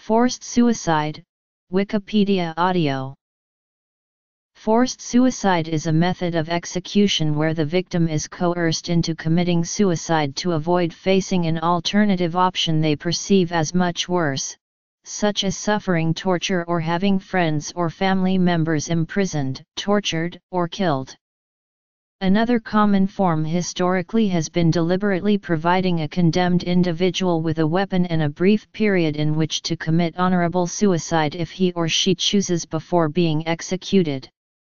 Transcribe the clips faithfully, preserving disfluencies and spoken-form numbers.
Forced suicide, Wikipedia audio. Forced suicide is a method of execution where the victim is coerced into committing suicide to avoid facing an alternative option they perceive as much worse, such as suffering torture or having friends or family members imprisoned, tortured, or killed. Another common form historically has been deliberately providing a condemned individual with a weapon and a brief period in which to commit honorable suicide if he or she chooses before being executed.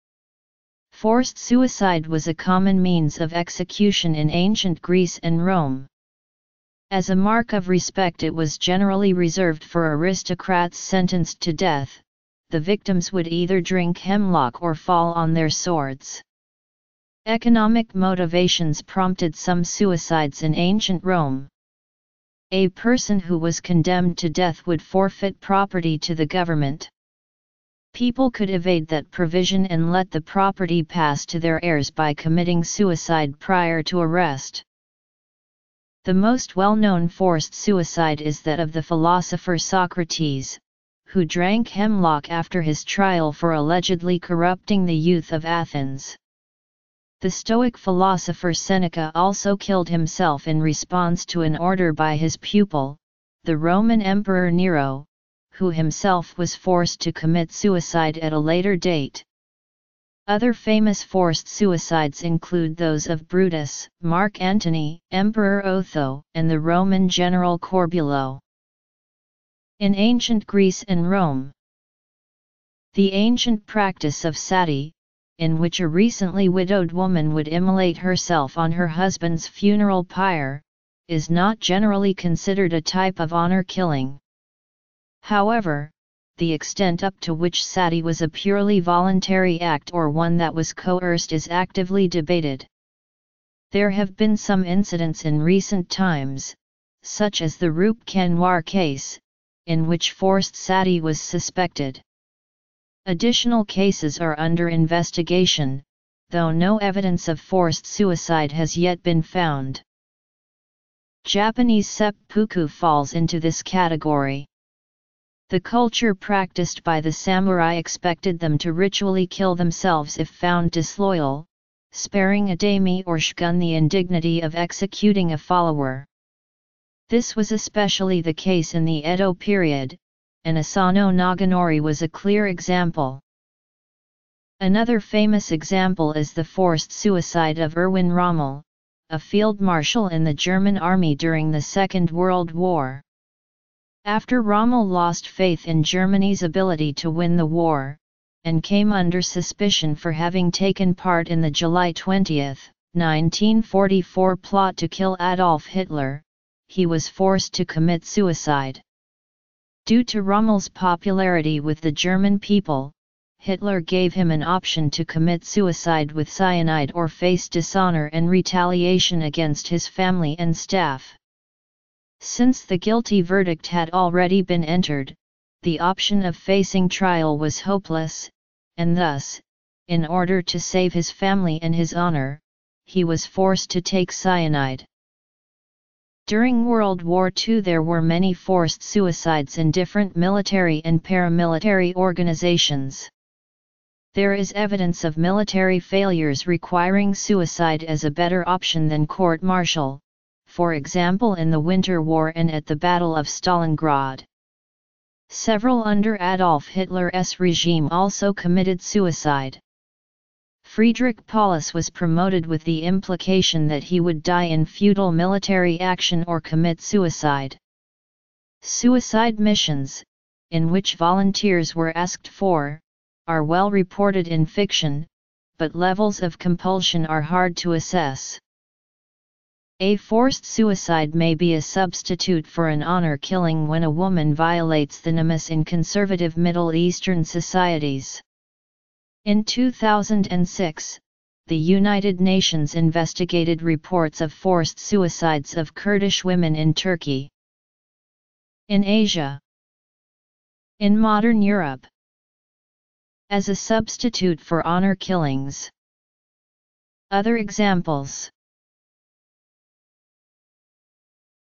Forced suicide was a common means of execution in ancient Greece and Rome. As a mark of respect, it was generally reserved for aristocrats sentenced to death. The victims would either drink hemlock or fall on their swords. Economic motivations prompted some suicides in ancient Rome. A person who was condemned to death would forfeit property to the government. People could evade that provision and let the property pass to their heirs by committing suicide prior to arrest. The most well-known forced suicide is that of the philosopher Socrates, who drank hemlock after his trial for allegedly corrupting the youth of Athens. The Stoic philosopher Seneca also killed himself in response to an order by his pupil, the Roman Emperor Nero, who himself was forced to commit suicide at a later date. Other famous forced suicides include those of Brutus, Mark Antony, Emperor Otho, and the Roman general Corbulo. In ancient Greece and Rome, the ancient practice of sati, in which a recently widowed woman would immolate herself on her husband's funeral pyre, is not generally considered a type of honor killing. However, the extent up to which sati was a purely voluntary act or one that was coerced is actively debated. There have been some incidents in recent times, such as the Rup Kanwar case, in which forced sati was suspected. Additional cases are under investigation, though no evidence of forced suicide has yet been found. Japanese seppuku falls into this category. The culture practiced by the samurai expected them to ritually kill themselves if found disloyal, sparing a daimyo or shogun the indignity of executing a follower. This was especially the case in the Edo period, and Asano Naganori was a clear example. Another famous example is the forced suicide of Erwin Rommel, a field marshal in the German army during the Second World War. After Rommel lost faith in Germany's ability to win the war, and came under suspicion for having taken part in the July twentieth, nineteen forty-four plot to kill Adolf Hitler, he was forced to commit suicide. Due to Rommel's popularity with the German people, Hitler gave him an option to commit suicide with cyanide or face dishonor and retaliation against his family and staff. Since the guilty verdict had already been entered, the option of facing trial was hopeless, and thus, in order to save his family and his honor, he was forced to take cyanide. During World War Two there were many forced suicides in different military and paramilitary organizations. There is evidence of military failures requiring suicide as a better option than court-martial, for example in the Winter War and at the Battle of Stalingrad. Several under Adolf Hitler's regime also committed suicide. Friedrich Paulus was promoted with the implication that he would die in futile military action or commit suicide. Suicide missions, in which volunteers were asked for, are well reported in fiction, but levels of compulsion are hard to assess. A forced suicide may be a substitute for an honor killing when a woman violates the namus in conservative Middle Eastern societies. In two thousand six, the United Nations investigated reports of forced suicides of Kurdish women in Turkey. In Asia. In modern Europe. As a substitute for honor killings. Other examples.